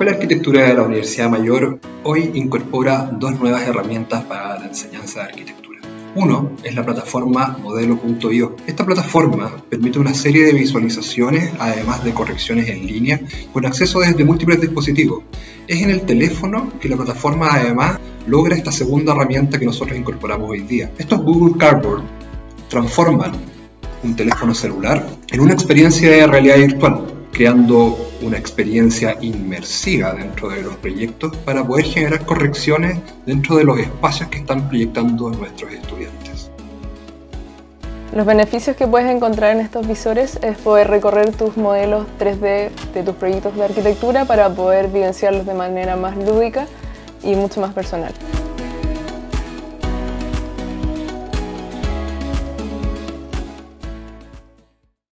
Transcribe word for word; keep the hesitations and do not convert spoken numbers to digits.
Escuela de Arquitectura de la Universidad Mayor hoy incorpora dos nuevas herramientas para la enseñanza de arquitectura. Uno es la plataforma modelo punto i o. Esta plataforma permite una serie de visualizaciones, además de correcciones en línea, con acceso desde múltiples dispositivos. Es en el teléfono que la plataforma además logra esta segunda herramienta que nosotros incorporamos hoy día. Estos Google Cardboard transforman un teléfono celular en una experiencia de realidad virtual, creando una experiencia inmersiva dentro de los proyectos para poder generar correcciones dentro de los espacios que están proyectando nuestros estudiantes. Los beneficios que puedes encontrar en estos visores es poder recorrer tus modelos tres D de tus proyectos de arquitectura para poder vivenciarlos de manera más lúdica y mucho más personal.